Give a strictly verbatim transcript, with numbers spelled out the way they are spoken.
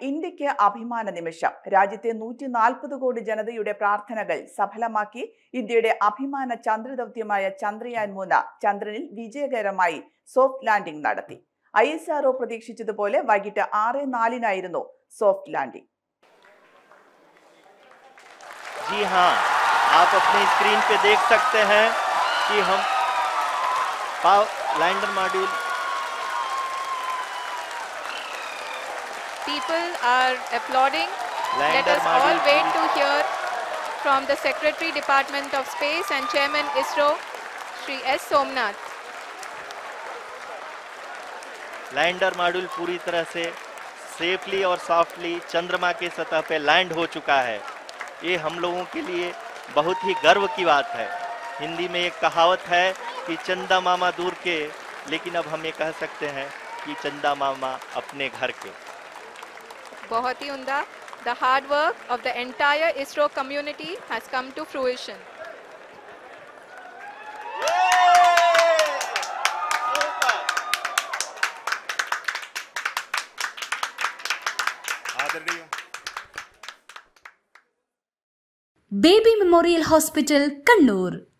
ഇന്ത്യക്ക് അഭിമാന നിമിഷം. രാജ്യത്തെ നൂറ്റി നാൽപ്പത് കോടി ജനതയുടെ പ്രാർത്ഥനകൾ സഫലമാക്കി ഇന്ത്യയുടെ അഭിമാന ചന്ദ്രദൗത്യമായ ചന്ദ്രയാൻ മൂന്ന് ചന്ദ്രനിൽ വിജയകരമായി സോഫ്റ്റ് ലാൻഡിംഗ് നടത്തി. ഐ എസ് ആർ ഒ പ്രതീക്ഷിച്ചതുപോലെ വൈകിട്ട് ആറ് നാലിനായിരുന്നു സോഫ്റ്റ് ലാൻഡിംഗ്. जी हाँ, आप अपनी स्क्रीन पे देख सकते हैं कि हम lander module People are applauding. Lander Let us all wait to hear from the Secretary Department of Space and Chairman ISRO, Shri S. Somnath. Lander module पूरी तरह से सेफली और सॉफ्टली चंद्रमा के सतह पे लैंड हो चुका है. ये हम लोगों के लिए बहुत ही गर्व की बात है. हिंदी में एक कहावत है कि चंदा मामा दूर के, लेकिन अब हम ये कह सकते हैं कि चंदा मामा अपने घर के. बहुत ही उम्दा. The hard work of the entire ISRO community has come to fruition. Baby Memorial Hospital, Kannur.